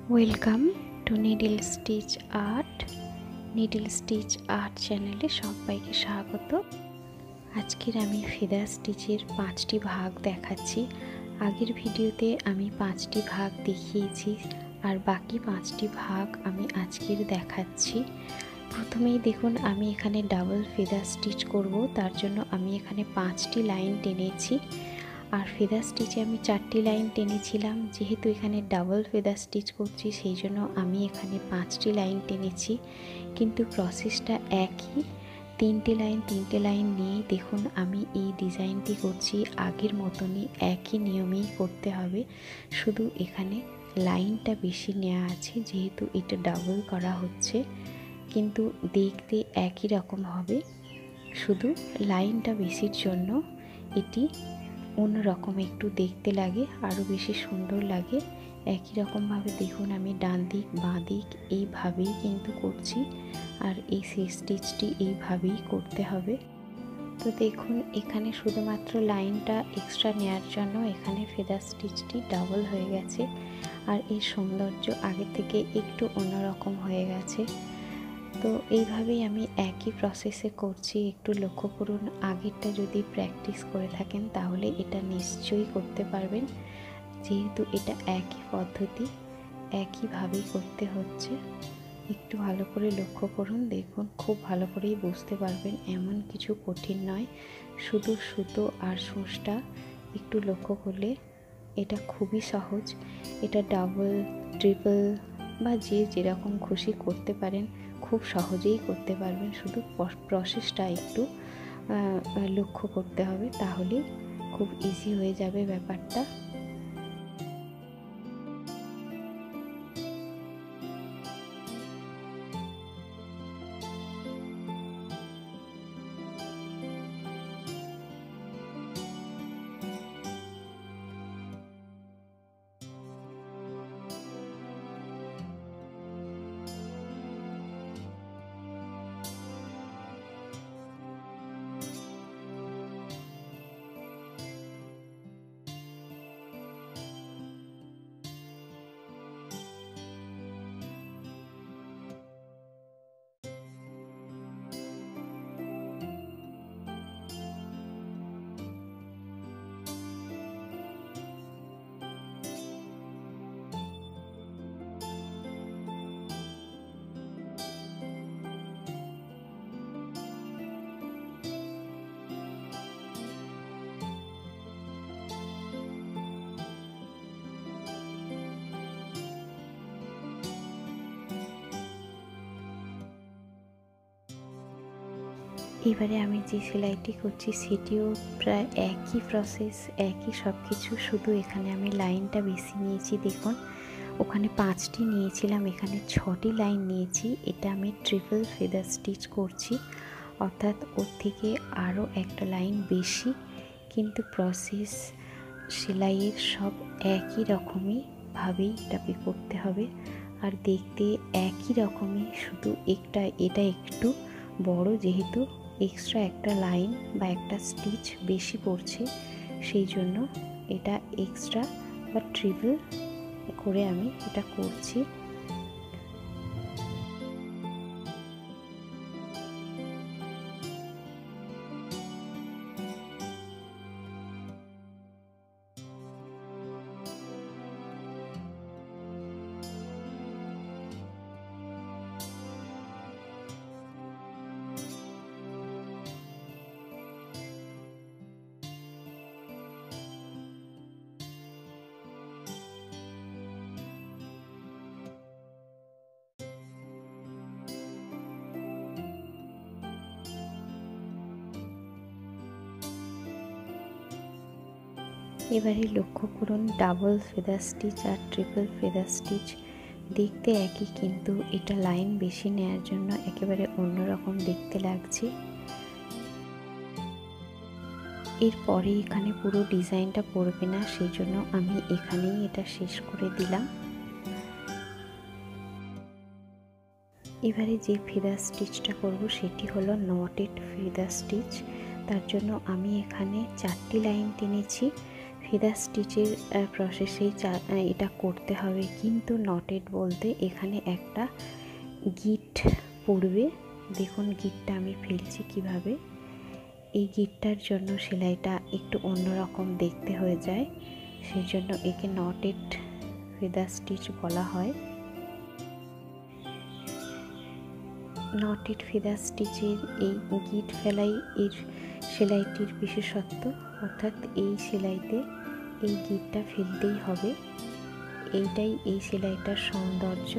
Welcome to needle stitch art চ্যানেলে সবাইকে স্বাগত। আজকের আমি ফেদার স্টিচের 5টি ভাগ দেখাচ্ছি। আগের ভিডিওতে আমি 5টি ভাগ দেখিয়েছি, আর বাকি 5টি ভাগ আমি আজকের দেখাচ্ছি। প্রথমেই দেখুন, আমি এখানে ডাবল ফেদার স্টিচ করব। তার জন্য আমি এখানে 5টি লাইন টেনেছি, আর ফেদার স্টিচে আমি 4টি লাইন টেনেছিলাম। যেহেতু এখানে ডাবল ফেদার স্টিচ করছি, সেই জন্য আমি এখানে 5টি লাইন টেনেছি, কিন্তু প্রসেসটা একই। 3টে লাইন নিয়েই দেখুন আমি এই ডিজাইনটি করছি। আগের মতনই একই নিয়মেই করতে হবে, শুধু এখানে লাইনটা বেশি নেওয়া আছে, যেহেতু এটা ডাবল করা হচ্ছে। কিন্তু দেখতে একই রকম হবে, শুধু লাইনটা বেশির জন্য এটি অন্যরকম একটু দেখতে লাগে, আরও বেশি সুন্দর লাগে। একই রকমভাবে দেখুন আমি ডান দিক বাঁ দিক এইভাবেই কিন্তু করছি, আর এই স্টিচটি এইভাবেই করতে হবে। তো দেখুন, এখানে শুধুমাত্র লাইনটা এক্সট্রা নেওয়ার জন্য এখানে ফেদার স্টিচটি ডাবল হয়ে গেছে, আর এই সৌন্দর্য আগে থেকে একটু অন্যরকম হয়ে গেছে। তো এইভাবেই আমি একই প্রসেসে করছি। একটু লক্ষ্য করুন, আগেরটা যদি প্র্যাকটিস করে থাকেন তাহলে এটা নিশ্চয়ই করতে পারবেন, যেহেতু এটা একই পদ্ধতি, একইভাবেই করতে হচ্ছে। একটু ভালো করে লক্ষ্য করুন, দেখুন খুব ভালো করেই বুঝতে পারবেন, এমন কিছু কঠিন নয়। শুধু সুতো আর সূচটা একটু লক্ষ্য করলে এটা খুবই সহজ। এটা ডাবল, ট্রিপল বা যেরকম খুশি করতে পারেন, খুব সহজেই করতে পারবেন। শুধু প্রসেসটা একটু লক্ষ্য করতে হবে, তাহলেই খুব ইজি হয়ে যাবে ব্যাপারটা। এবারে আমি যে সেলাইটি করছি সেটিও প্রায় একই প্রসেস, একই সব কিছু, শুধু এখানে আমি লাইনটা বেশি নিয়েছি। দেখুন, ওখানে 5টি নিয়েছিলাম, এখানে 6টি লাইন নিয়েছি। এটা আমি ট্রিপল ফেদার স্টিচ করছি, অর্থাৎ ওর থেকে আরও একটা লাইন বেশি, কিন্তু প্রসেস সেলাইয়ের সব একই রকমই ভাবেই এটাকে করতে হবে, আর দেখতে একই রকমই। শুধু এটা একটু বড়, যেহেতু এক্সট্রা একটা লাইন বা একটা স্টিচ বেশি পড়ছে, সেই জন্য এটা এক্সট্রা বা ট্রিপল করে আমি এটা করছি। এবারে লক্ষ্য করুন, ডাবল ফেদার স্টিচ আর ট্রিপল ফেদার স্টিচ দেখতে একই, কিন্তু এটা লাইন বেশি নেওয়ার জন্য একেবারে অন্যরকম দেখতে লাগছে। এরপরে এখানে পুরো ডিজাইনটা পড়বে না, সেই জন্য আমি এখানেই এটা শেষ করে দিলাম। এবারে যে ফেদার স্টিচটা করব সেটি হলো নটেড ফেদার স্টিচ। তার জন্য আমি এখানে 4টি লাইন টেনেছি। ফিদার স্টিচের প্রসেসেই এটা করতে হবে, কিন্তু নটেড বলতে এখানে একটা গিট পড়বে। দেখুন গিটটা আমি ফেলছি কিভাবে। এই গিটটার জন্য সেলাইটা একটু অন্যরকম দেখতে হয়ে যায়, সেই জন্য একে নটেড ফিদার স্টিচ বলা হয়। নটেড ফিদার স্টিচের এই গিট ফেলাই এর সেলাইটির বিশেষত্ব, অর্থাৎ এই সেলাইতে এই গিটটা ফেলতেই হবে, এইটাই এই সেলাইটার সৌন্দর্য।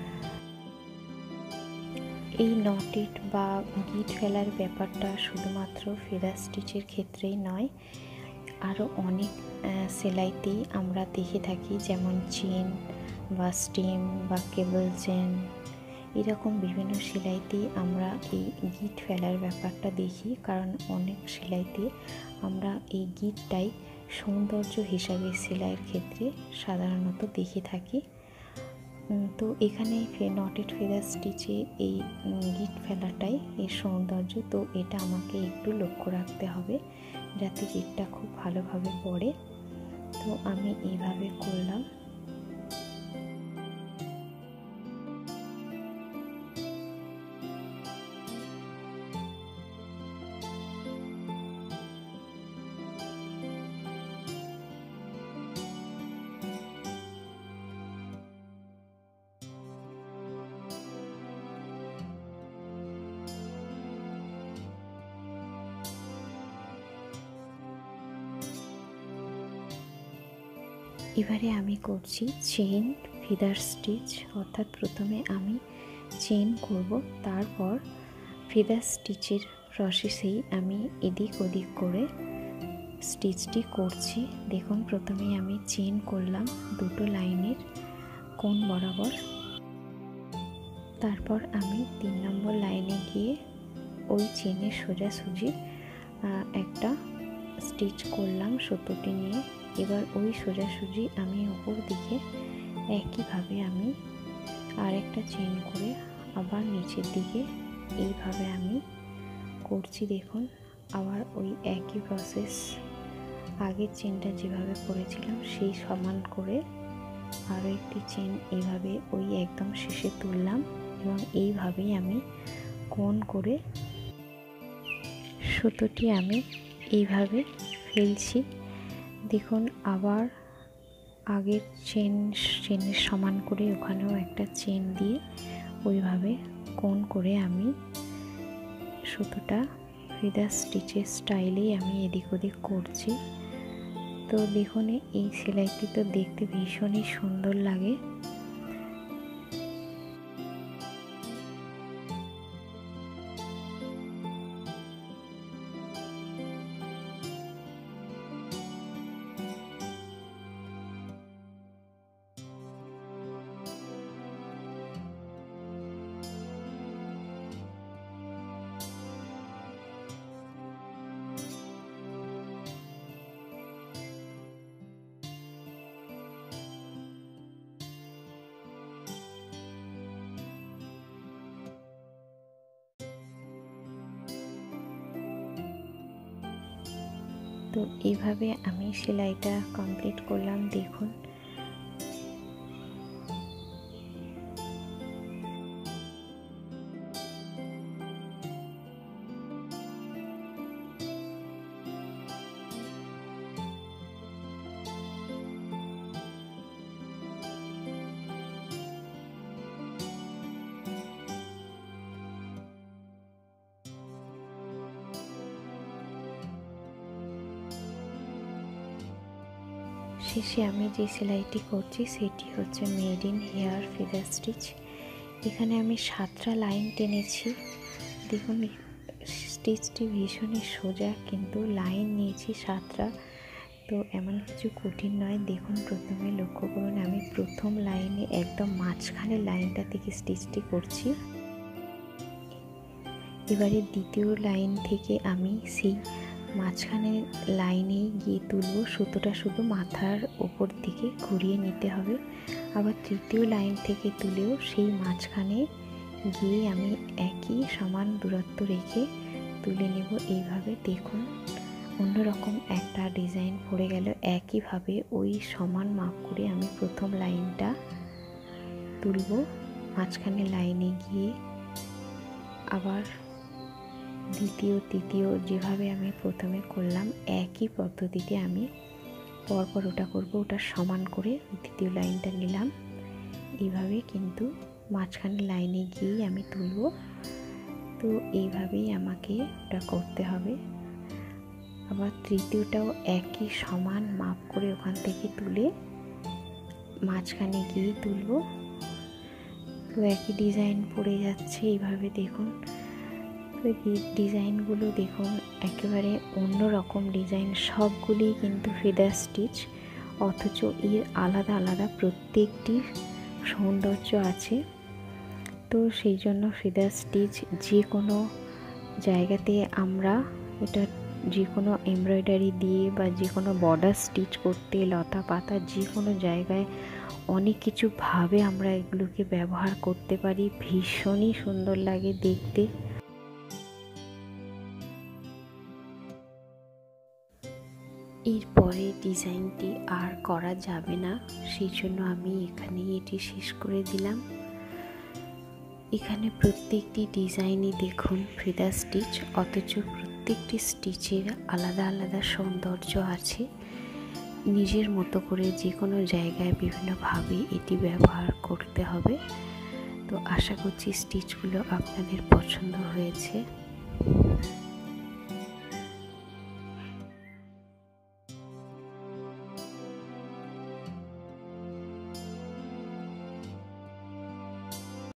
এই নটেড বা গিট ফেলার ব্যাপারটা শুধুমাত্র ফিদার স্টিচের ক্ষেত্রেই নয়, আরও অনেক সেলাইতেই আমরা দেখে থাকি, যেমন চেন বা স্টেম বা কেবল চেন, এরকম বিভিন্ন সেলাইতেই আমরা এই গিট ফেলার ব্যাপারটা দেখি, কারণ অনেক সেলাইতে আমরা এই গিটটাই সৌন্দর্য হিসাবে সেলাইয়ের ক্ষেত্রে সাধারণত দেখে থাকি। তো এখানে নটেড ফিদার স্টিচে এই গিট ফেলাটাই এর সৌন্দর্য। তো এটা আমাকে একটু লক্ষ্য রাখতে হবে যাতে গিটটা খুব ভালোভাবে পড়ে। তো আমি এইভাবে করলাম। এবারে আমি করছি চেন ফিদার স্টিচ, অর্থাৎ প্রথমে আমি চেন করব, তারপর ফিদার স্টিচের প্রসেসেই আমি এদিক ওদিক করে স্টিচটি করছি। দেখুন প্রথমে আমি চেন করলাম দুটো লাইনের কোণ বরাবর, তারপর আমি 3 নম্বর লাইনে গিয়ে ওই চেনের সোজাসুজি একটা স্টিচ করলাম সুতোটি নিয়ে। এবার ওই সোজাসুজি আমি উপর দিকে একইভাবে আমি আর একটা চেন করে আবার নিচের দিকে এইভাবে আমি করছি। দেখুন আবার ওই একই প্রসেস, আগের চেনটা যেভাবে করেছিলাম সেই সমান করে আরও একটি চেন এইভাবে ওই একদম শেষে তুললাম, এবং এইভাবেই আমি কোণ করে সুতোটি আমি এইভাবে ফেলছি। দেখুন আবার আগের চেনের সমান করে ওখানেও একটা চেন দিয়ে ওইভাবে কোণ করে আমি সুতোটা ফিদার স্টিচের স্টাইলেই আমি এদিক ওদিক করছি। তো দেখুন এই সেলাইটি তো দেখতে ভীষণই সুন্দর লাগে। তো এইভাবে আমি সেলাইটা কমপ্লিট করলাম। দেখুন শেষে আমি যে সেলাইটি করছি সেটি হচ্ছে maidenhair feather stitch. এখানে আমি 7টা লাইন টেনেছি। দেখুন স্টিচটি ভীষণই সোজা, কিন্তু লাইন নিয়েছি 7টা, তো এমন কিছু কঠিন নয়। দেখুন প্রথমে লক্ষ্য করুন আমি প্রথম লাইনে একদম মাঝখানে লাইনটা থেকে স্টিচটি করছি। এবারে দ্বিতীয় লাইন থেকে আমি সেই মাঝখানে লাইনে গিয়ে তুলব, সুতোটা শুধু মাথার ওপর দিকে ঘুরিয়ে নিতে হবে। আবার তৃতীয় লাইন থেকে তুলেও সেই মাঝখানে গিয়ে আমি একই সমান দূরত্ব রেখে তুলে নেব। এইভাবে দেখুন অন্যরকম একটা ডিজাইন পড়ে গেল। একইভাবে ওই সমান মাপ করে আমি প্রথম লাইনটা তুলব, মাঝখানে লাইনে গিয়ে আবার দ্বিতীয় তৃতীয় যেভাবে আমি প্রথমে করলাম একই পদ্ধতিতে আমি পরপর ওটা করব। ওটা সমান করে দ্বিতীয় লাইনটা নিলাম, এইভাবে কিন্তু মাঝখানে লাইনে গিয়েই আমি তুলব। তো এইভাবেই আমাকে ওটা করতে হবে। আবার তৃতীয়টাও একই সমান মাপ করে ওখান থেকে তুলে মাঝখানে গিয়েই তুলব। তো একই ডিজাইন পড়ে যাচ্ছে এইভাবে দেখুন। তো এই ডিজাইনগুলো দেখুন একেবারে অন্য রকম ডিজাইন, সবগুলি কিন্তু ফিদার স্টিচ, অথচ এর আলাদা আলাদা প্রত্যেকটির সৌন্দর্য আছে। তো সেই জন্য ফিদার স্টিচ যে কোনো জায়গাতে আমরা এটা যে কোনো এমব্রয়ডারি দিয়ে বা যে কোনো বর্ডার স্টিচ করতে, লতা পাতা যে কোনো জায়গায় অনেক কিছুভাবে আমরা এগুলোকে ব্যবহার করতে পারি। ভীষণই সুন্দর লাগে দেখতে। এরপরে ডিজাইনটি আর করা যাবে না, সেই জন্য আমি এখানে এটি শেষ করে দিলাম। এখানে প্রত্যেকটি ডিজাইনই দেখুন ফিদার স্টিচ, অথচ প্রত্যেকটি স্টিচের আলাদা আলাদা সৌন্দর্য আছে। নিজের মতো করে যে কোনো জায়গায় বিভিন্নভাবে এটি ব্যবহার করতে হবে। তো আশা করছি স্টিচগুলো আপনাদের পছন্দ হয়েছে।